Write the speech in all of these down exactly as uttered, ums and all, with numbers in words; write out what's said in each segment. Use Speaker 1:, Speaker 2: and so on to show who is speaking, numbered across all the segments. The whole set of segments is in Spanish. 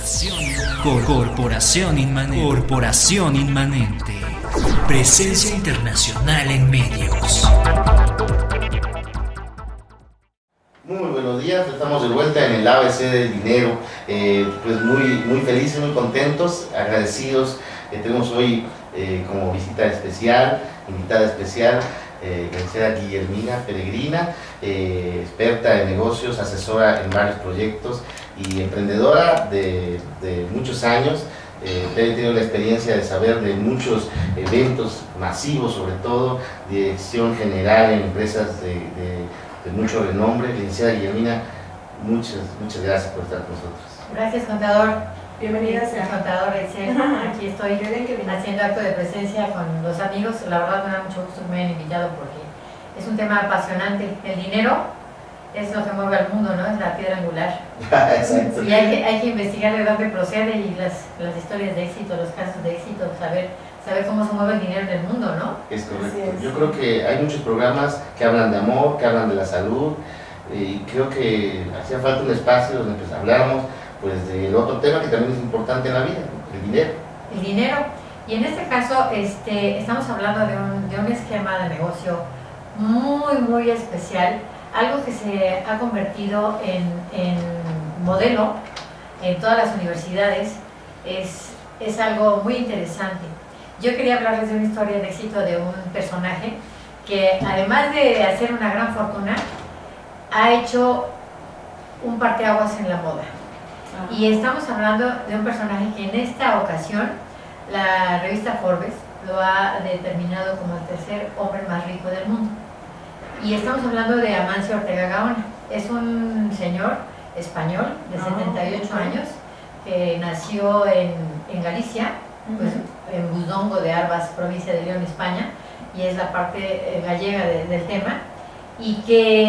Speaker 1: Corporación, Cor- Corporación Inmanente. Corporación Inmanente. Presencia internacional en medios.
Speaker 2: Muy buenos días, estamos de vuelta en el A B C del dinero, eh, pues muy, muy felices, muy contentos, agradecidos. Eh, tenemos hoy eh, como visita especial, invitada especial, eh, la licenciada Guillermina Peregrina, eh, experta en negocios, asesora en varios proyectos y emprendedora de, de muchos años. Eh, he tenido la experiencia de saber de muchos eventos masivos, sobre todo dirección general en empresas de, de, de mucho renombre. Licenciada Guillermina, muchas, muchas gracias por estar con nosotros.
Speaker 3: Gracias, contador.
Speaker 4: Bienvenida,
Speaker 3: señor contador Excel. Aquí estoy haciendo acto de presencia con los amigos. La verdad me da mucho gusto que me hayan invitado porque es un tema apasionante. El dinero es lo que mueve al mundo, ¿no? Es la piedra angular.
Speaker 2: Exacto.
Speaker 3: Y hay que, hay que investigar de dónde procede y las, las historias de éxito, los casos de éxito, saber, saber cómo se mueve el dinero en el mundo, ¿no?
Speaker 2: Es correcto.
Speaker 4: Es.
Speaker 2: Yo creo que hay muchos programas que hablan de amor, que hablan de la salud, y creo que hacía falta un espacio donde pues habláramos pues del otro tema que también es importante en la vida, el dinero.
Speaker 3: El dinero. Y en este caso este, estamos hablando de un, de un esquema de negocio muy, muy especial, algo que se ha convertido en, en modelo en todas las universidades. Es, es algo muy interesante. Yo quería hablarles de una historia de éxito de un personaje que, además de hacer una gran fortuna, ha hecho un parteaguas en la moda. Y estamos hablando de un personaje que en esta ocasión la revista Forbes lo ha determinado como el tercer hombre más rico del mundo. Y estamos hablando de Amancio Ortega Gaona. Es un señor español de setenta y ocho años que nació en, en Galicia, pues, en Budongo de Arbas, provincia de León, España, y es la parte eh, gallega de, del tema, y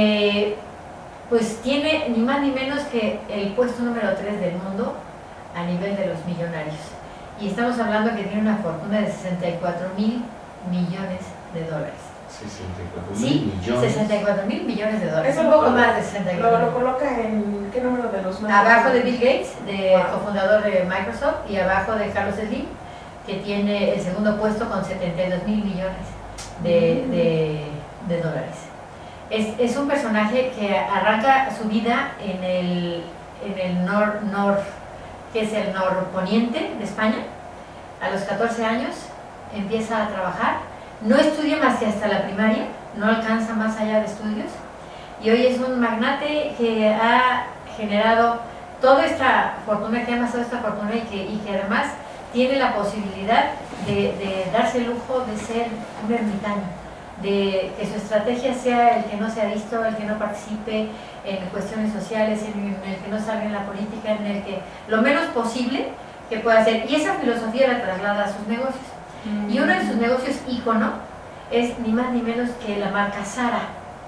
Speaker 3: que pues tiene ni más ni menos que el puesto número tres del mundo a nivel de los millonarios. Y estamos hablando que tiene una fortuna de sesenta y cuatro mil millones de dólares.
Speaker 2: sesenta y cuatro
Speaker 3: Sí,
Speaker 2: mil millones.
Speaker 3: sesenta y cuatro mil millones de dólares.
Speaker 4: Eso
Speaker 3: Un
Speaker 4: lo
Speaker 3: poco
Speaker 4: coloca-
Speaker 3: más de sesenta y
Speaker 4: Lo,
Speaker 3: cuatro
Speaker 4: lo
Speaker 3: mil.
Speaker 4: coloca en qué número de los más.
Speaker 3: Abajo de Bill Gates, de
Speaker 4: Wow.
Speaker 3: cofundador de Microsoft, y abajo de Carlos Slim, que tiene el segundo puesto con setenta y dos mil millones de, de, de dólares. Es, es un personaje que arranca su vida en el, en el nor, nor, que es el norponiente de España. A los catorce años empieza a trabajar, no estudia más que hasta la primaria, no alcanza más allá de estudios, y hoy es un magnate que ha generado toda esta fortuna, que ha amasado esta fortuna y que, y que además tiene la posibilidad de, de darse el lujo de ser un ermitaño, de que su estrategia sea el que no sea visto, el que no participe en cuestiones sociales, en el que no salga en la política, en el que lo menos posible que pueda hacer, y esa filosofía la traslada a sus negocios. Mm. Y uno de sus negocios ícono es ni más ni menos que la marca Zara,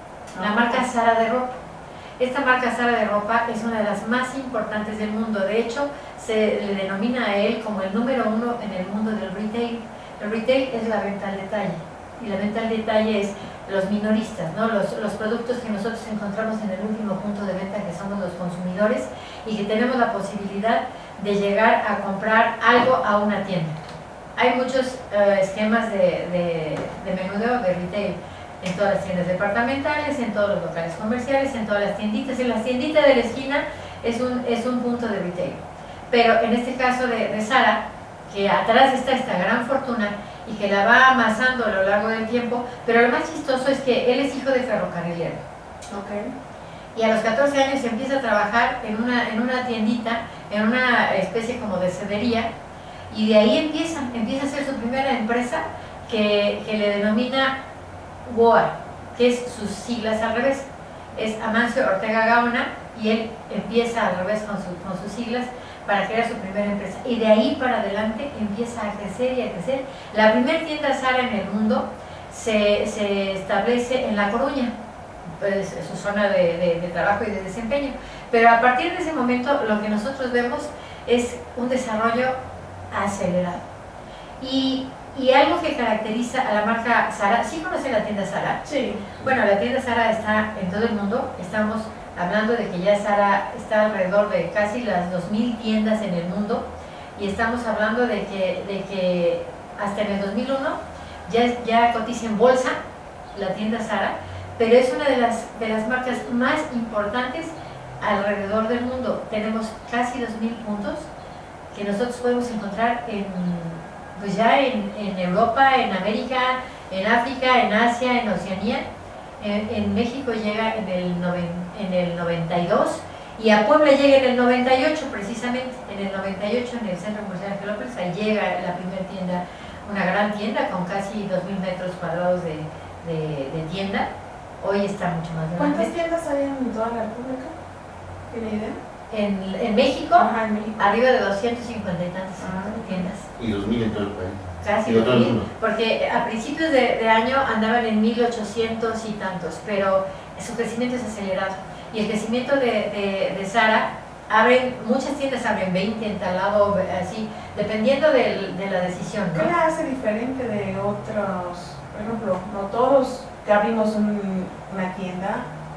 Speaker 3: la marca Zara de ropa. Esta marca Zara de ropa es una de las más importantes del mundo. De hecho, se le denomina a él como el número uno en el mundo del retail. El retail es la venta al detalle, y la venta al detalle es los minoristas, ¿no? los, los productos que nosotros encontramos en el último punto de venta, que somos los consumidores, y que tenemos la posibilidad de llegar a comprar algo a una tienda. Hay muchos uh, esquemas de, de, de menudeo, de retail, en todas las tiendas departamentales, en todos los locales comerciales, en todas las tienditas. En las tienditas de la esquina es un, es un punto de retail. Pero en este caso de, de Zara, que atrás está esta gran fortuna y que la va amasando a lo largo del tiempo, pero lo más chistoso es que él es hijo de ferrocarrilero.
Speaker 4: Okay.
Speaker 3: Y a los catorce años empieza a trabajar en una, en una tiendita, en una especie como de cedería, y de ahí empieza, empieza a hacer su primera empresa que, que le denomina W O A, que es sus siglas al revés. Es Amancio Ortega Gaona, y él empieza al revés con, su, con sus siglas para crear su primera empresa. Y de ahí para adelante empieza a crecer y a crecer. La primera tienda Zara en el mundo se, se establece en La Coruña, pues, su zona de, de, de trabajo y de desempeño. Pero a partir de ese momento lo que nosotros vemos es un desarrollo acelerado. Y, y algo que caracteriza a la marca Zara, ¿sí conoce la tienda Zara?
Speaker 4: Sí.
Speaker 3: Bueno, la tienda Zara está en todo el mundo, estamos hablando de que ya Zara está alrededor de casi las dos mil tiendas en el mundo, y estamos hablando de que, de que hasta en el dos mil uno ya, ya cotiza en bolsa la tienda Zara, pero es una de las, de las marcas más importantes alrededor del mundo. Tenemos casi dos mil puntos que nosotros podemos encontrar en, pues ya en, en Europa, en América, en África, en Asia, en Oceanía. En, en México llega en el, noven, en el noventa y dos, y a Puebla llega en el noventa y ocho, precisamente. En el noventa y ocho, en el Centro Comercial Angelópolis, ahí llega la primera tienda, una gran tienda con casi dos mil metros cuadrados de, de, de tienda. Hoy está mucho más grande.
Speaker 4: ¿Cuántas tiendas hay en toda la República? ¿Tiene idea?
Speaker 3: En, en México,
Speaker 4: Ajá, en México.
Speaker 3: arriba de doscientos cincuenta y tantas
Speaker 4: Ah,
Speaker 3: tiendas.
Speaker 2: Y dos mil en todo el país.
Speaker 3: Casi
Speaker 2: Y de todo el
Speaker 3: dos mil,
Speaker 2: mundo.
Speaker 3: porque a principios de, de año andaban en mil ochocientos y tantos, pero su crecimiento es acelerado. Y el crecimiento de, de, de Zara, abren, muchas tiendas abren veinte en tal lado, así, dependiendo del, de la decisión,
Speaker 4: ¿Qué
Speaker 3: ¿no?
Speaker 4: la hace diferente de otros? Por ejemplo, no todos que abrimos un- una tienda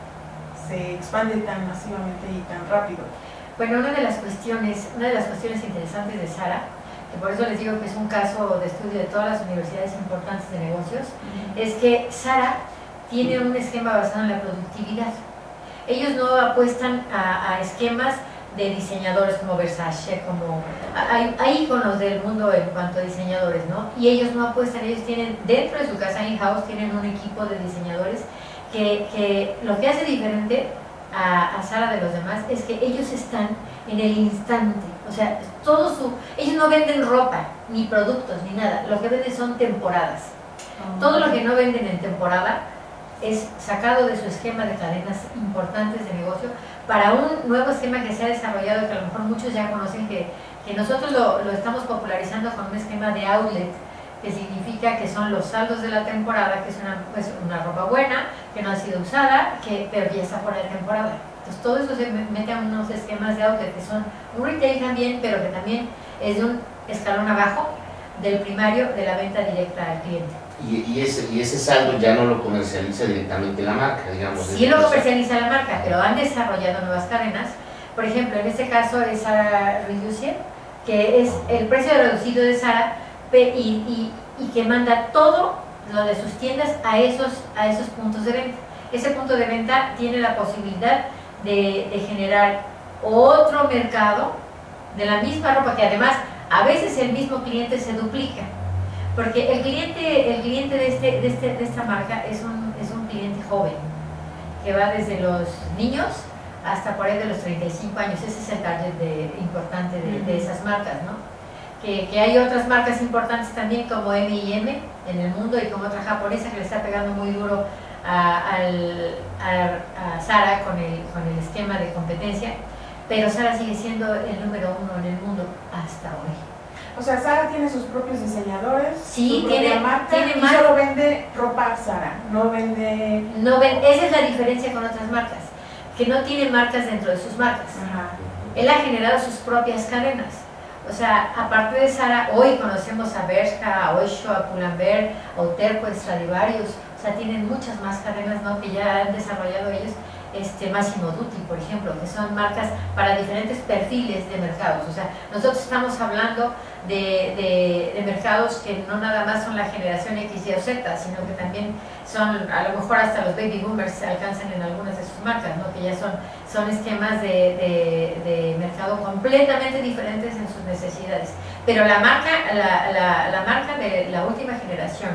Speaker 4: se expande tan masivamente y tan rápido.
Speaker 3: Bueno, una de las cuestiones, una de las cuestiones interesantes de Zara, que por eso les digo que es un caso de estudio de todas las universidades importantes de negocios, es que Zara tiene un esquema basado en la productividad. Ellos no apuestan a, a esquemas de diseñadores como Versace, como hay, hay íconos del mundo en cuanto a diseñadores, ¿no? Y ellos no apuestan, ellos tienen dentro de su casa in-house, tienen un equipo de diseñadores que, que lo que hace diferente a, a Zara de los demás es que ellos están en el instante, o sea, todo su, ellos no venden ropa, ni productos, ni nada, lo que venden son temporadas. Todo lo que no venden en temporada es sacado de su esquema de cadenas importantes de negocio para un nuevo esquema que se ha desarrollado, que a lo mejor muchos ya conocen, que, que nosotros lo, lo estamos popularizando con un esquema de outlet, que significa que son los saldos de la temporada, que es una, pues, una ropa buena, que no ha sido usada, que, pero ya está fuera de temporada. Entonces todo eso se mete a unos esquemas de outlet que son un retail también, pero que también es de un escalón abajo del primario de la venta directa al cliente.
Speaker 2: Y, y, ese, y ese saldo ya no lo comercializa directamente la marca, digamos.
Speaker 3: Sí lo comercializa la marca, pero han desarrollado nuevas cadenas. Por ejemplo, en este caso es Zara Reducer, que es el precio reducido de Zara y, y, y que manda todo lo de sus tiendas a esos, a esos puntos de venta. Ese punto de venta tiene la posibilidad de, de generar otro mercado de la misma ropa, que además a veces el mismo cliente se duplica. Porque el cliente, el cliente de, este, de, este, de esta marca es un, es un cliente joven, que va desde los niños hasta por ahí de los treinta y cinco años. Ese es el target de, importante de, de esas marcas, ¿no? Que, que hay otras marcas importantes también como eme y eme en el mundo, y como otra japonesa que le está pegando muy duro a, al, a, a Zara con el, con el esquema de competencia, pero Zara sigue siendo el número uno en el mundo hasta hoy.
Speaker 4: O sea, Zara tiene sus propios diseñadores,
Speaker 3: Sí,
Speaker 4: su
Speaker 3: tiene-
Speaker 4: propia marca,
Speaker 3: tiene
Speaker 4: y
Speaker 3: mar-
Speaker 4: solo vende ropa Zara, no vende...
Speaker 3: No ven, esa es la diferencia con otras marcas, que no tiene marcas dentro de sus marcas.
Speaker 4: Ajá.
Speaker 3: Él ha generado sus propias cadenas. O sea, aparte de Zara, hoy conocemos a Bershka, a Oysho, a Pull&Bear, a Uterco, a Stradivarius. O sea, tienen muchas más cadenas, ¿no?, que ya han desarrollado ellos. Este, Massimo Dutti, por ejemplo, que son marcas para diferentes perfiles de mercados. O sea, nosotros estamos hablando de, de, de mercados que no nada más son la generación X, Y o Z, sino que también son, a lo mejor hasta los baby boomers se alcanzan en algunas de sus marcas, ¿no?, que ya son, son esquemas de, de, de mercado completamente diferentes en sus necesidades. Pero la marca, la, la, la marca de la última generación,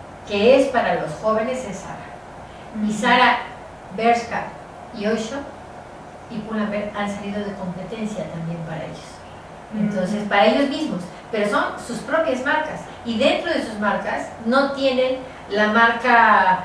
Speaker 3: que es para los jóvenes, es Zara. Y Zara, Bershka y Oysho y Pull&Bear han salido de competencia también para ellos. Entonces, para ellos mismos, pero son sus propias marcas, y dentro de sus marcas no tienen la marca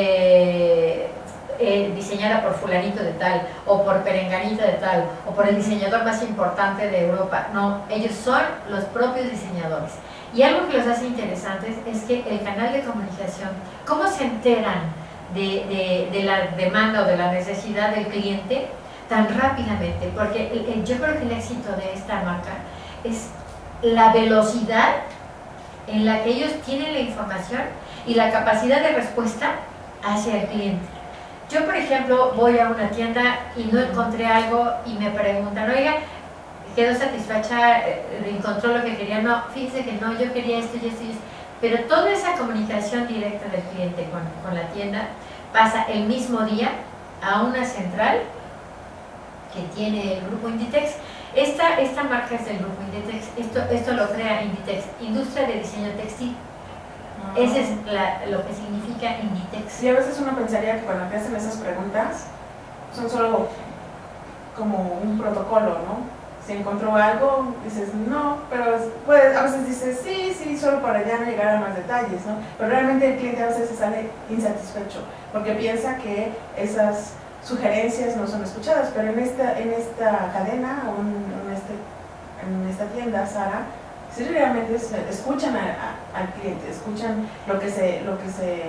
Speaker 3: eh, eh, diseñada por fulanito de tal, o por perenganito de tal, o por el diseñador más importante de Europa. No, ellos son los propios diseñadores. Y algo que los hace interesantes es que el canal de comunicación, ¿cómo se enteran de, de, de la demanda o de la necesidad del cliente tan rápidamente? Porque el, el, yo creo que el éxito de esta marca es la velocidad en la que ellos tienen la información y la capacidad de respuesta hacia el cliente. Yo, por ejemplo, voy a una tienda y no encontré algo y me preguntan, oiga, quedó satisfecha, encontró lo que quería. No, fíjese que no, yo quería esto y esto y esto. Pero toda esa comunicación directa del cliente con, con la tienda pasa el mismo día a una central que tiene el grupo Inditex. Esta, esta marca es del grupo Inditex, esto, esto lo crea Inditex, Industria de Diseño Textil. Ah. Ese es la, lo que significa Inditex.
Speaker 4: Y a veces uno pensaría que cuando te hacen esas preguntas son solo como un protocolo, ¿no? Si encontró algo, dices no, pero pues, a veces dices sí, sí, solo para ya no llegar a más detalles, ¿no? Pero realmente el cliente a veces se sale insatisfecho porque piensa que esas sugerencias no son escuchadas, pero en esta, en esta cadena o en, en, este, en esta tienda, Sara, sí realmente se, escuchan a, a, al cliente, escuchan lo que se, lo que se,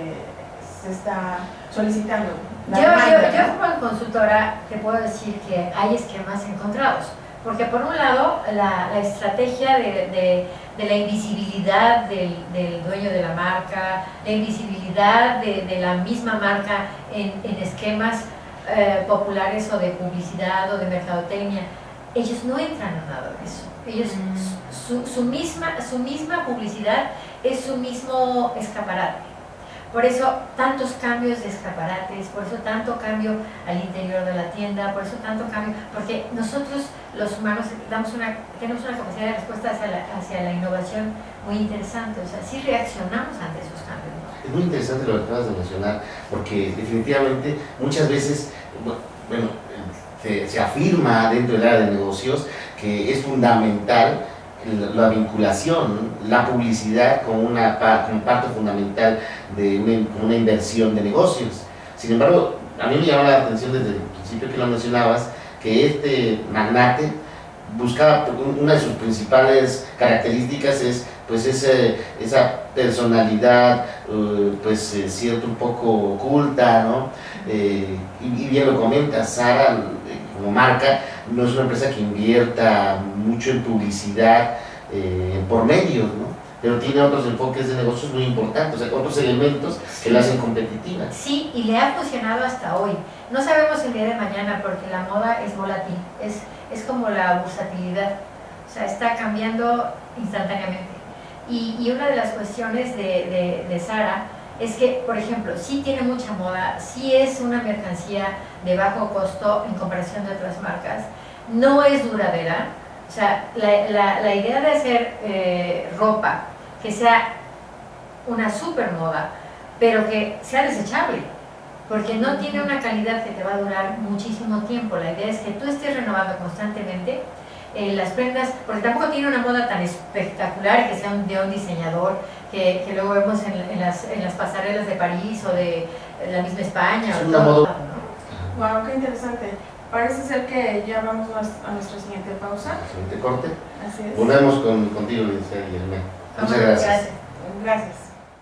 Speaker 4: se está solicitando.
Speaker 3: Yo, yo, yo como consultora te puedo decir que hay esquemas encontrados, porque por un lado la, la estrategia de, de, de la invisibilidad del, del dueño de la marca, la invisibilidad de, de la misma marca en, en esquemas Eh, populares o de publicidad o de mercadotecnia, ellos no entran a nada de eso. Ellos, mm. su, su, misma, su misma publicidad es su mismo escaparate. Por eso tantos cambios de escaparates, por eso tanto cambio al interior de la tienda, por eso tanto cambio, porque nosotros los humanos damos una, tenemos una capacidad de respuesta hacia la, hacia la innovación muy interesante, o sea, sí reaccionamos ante esos cambios, ¿no?
Speaker 2: Es muy interesante lo que acabas de mencionar, porque definitivamente muchas veces, bueno, se, se afirma dentro del área de negocios que es fundamental la vinculación, la publicidad como una como parte fundamental de una, una inversión de negocios. Sin embargo, a mí me llamó la atención desde el principio que lo mencionabas, que este magnate buscaba, una de sus principales características es pues ese, esa personalidad uh, pues eh, cierto un poco oculta, ¿no? Eh, y, y bien lo comenta, Sara eh, como marca no es una empresa que invierta mucho en publicidad eh, por medios, ¿no? Pero tiene otros enfoques de negocios muy importantes, o sea, otros elementos que la hacen competitiva.
Speaker 3: Sí, y le ha funcionado hasta hoy. No sabemos el día de mañana porque la moda es volátil, es, es como la versatilidad, o sea, está cambiando instantáneamente. Y, y una de las cuestiones de, de, de Sara es que, por ejemplo, sí tiene mucha moda, sí es una mercancía de bajo costo en comparación de otras marcas, no es duradera, o sea, la, la, la idea de hacer eh, ropa que sea una super moda, pero que sea desechable, porque no tiene una calidad que te va a durar muchísimo tiempo. La idea es que tú estés renovando constantemente eh, las prendas, porque tampoco tiene una moda tan espectacular que sea un, de un diseñador que, que luego vemos en, en, las, en las pasarelas de París o de la misma España.
Speaker 2: Es
Speaker 3: o
Speaker 2: una
Speaker 3: todo,
Speaker 2: moda.
Speaker 3: ¿no?
Speaker 4: Wow, qué interesante. Parece ser que ya vamos a nuestra siguiente pausa.
Speaker 2: Siguiente corte.
Speaker 4: Así es.
Speaker 2: Volvemos con, contigo, Licenciada Guillermo. Muchas gracias.
Speaker 4: Gracias.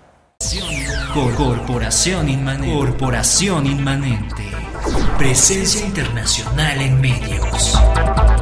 Speaker 1: Cor- Corporación Inmanente. Corporación Inmanente. Presencia internacional en medios.